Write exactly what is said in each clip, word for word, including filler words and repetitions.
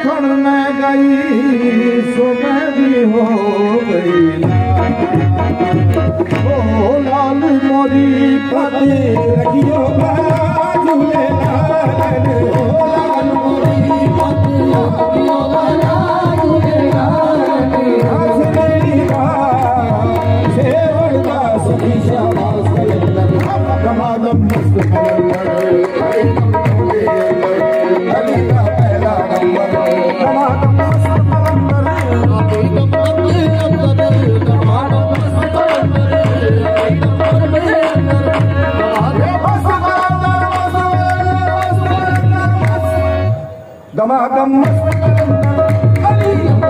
देखण में गई सुबह भी हो गई ओ लाल मोरी पति रखियो झूले लाल लाल मोरी पति रखियो झूले लाल दमादम मस्त कलंदर अली का पहला नंबर दमादम मस्त कलंदर दमादम मस्त कलंदर अली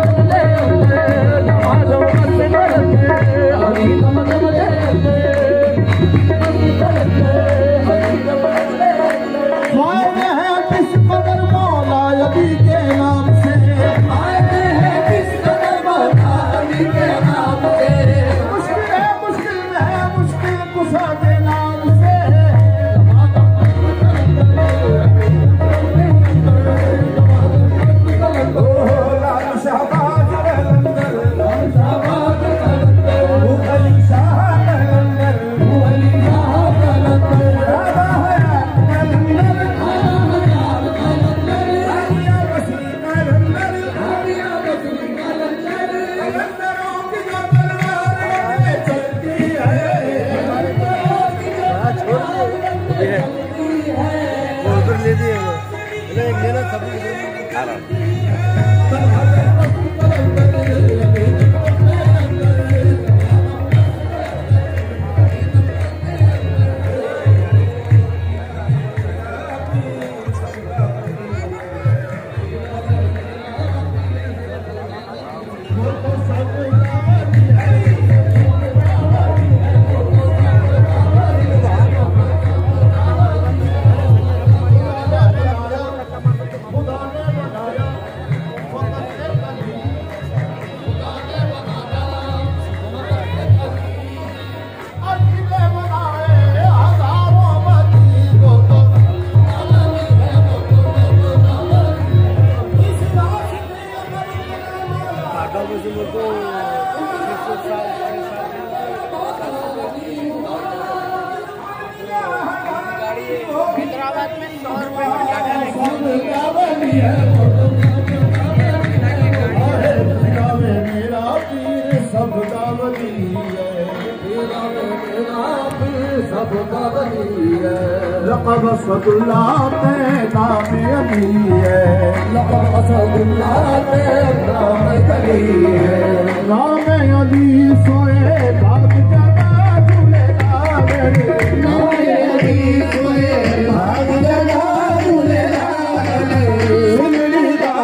लक़ब असदुल्लाह ते नाम अली है लक़ब असदुल्लाह ते नाम अली है नाम अली सोए भाग जगा झूले लाल नाम अली सोए भाग जगा झूले लाल सुनली दा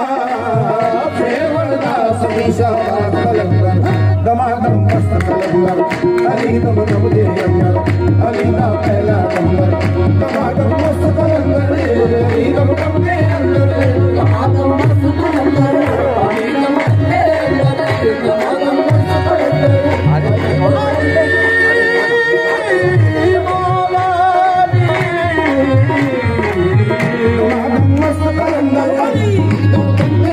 फेवल दा समीशा कलंदर दमादम मस्त कलंदर अली दम दम दे अंदर अली का पहला नंबर दमादम मस्त कलंदर अली दम दम दे अंदर दमादम मस्त कलंदर अली दम दम दे अंदर दमादम मस्त कलंदर दमादम मस्त कलंदर अली दम दम